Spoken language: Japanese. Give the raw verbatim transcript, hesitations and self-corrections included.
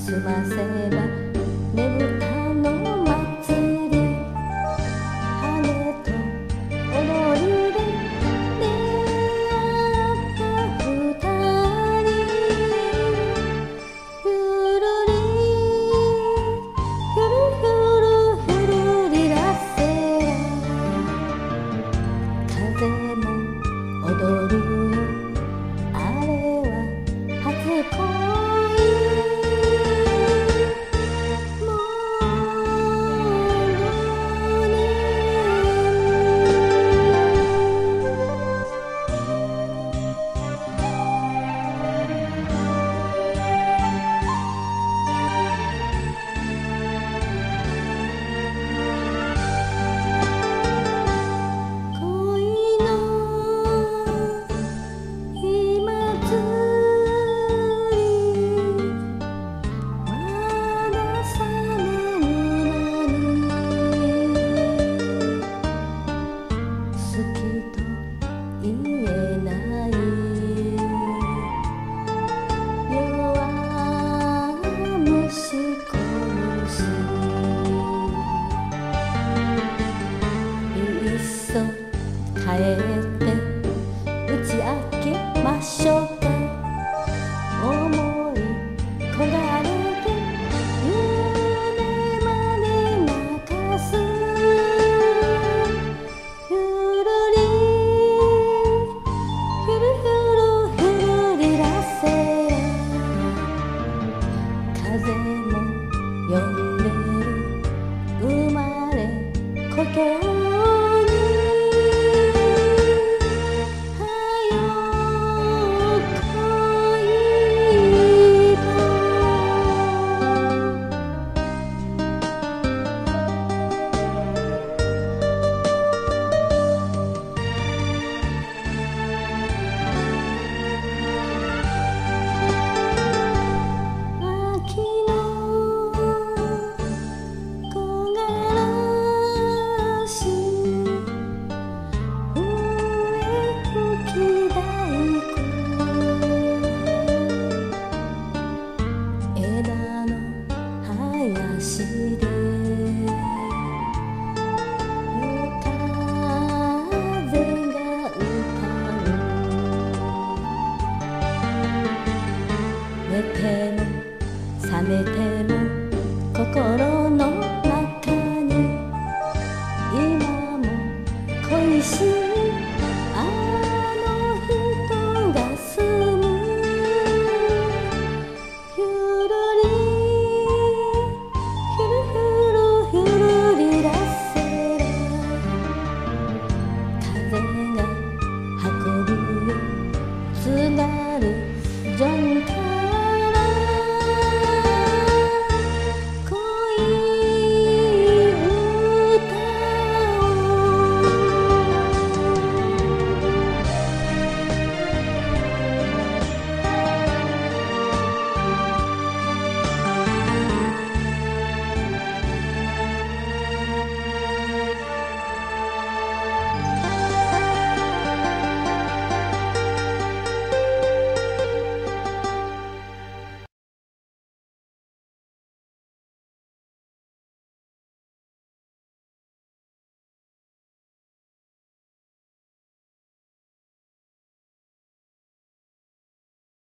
済ませばねぶたの祭り羽と踊りで出会った二人ゆるりゆるゆるゆるりらせ風も踊るよあれは初恋もうに恋の今つりまだ冷めぬのに好きと言えない弱虫殺しいっそ帰って打ち明けましょうか思い焦がれて夢まで泣かすゆるりゆるゆるゆるりらせ風も呼んでる生まれ故郷にはよ恋と秋の木枯らし笛吹き太鼓枝の林で夜風が歌う寝ても覚めても心の中に今も恋しい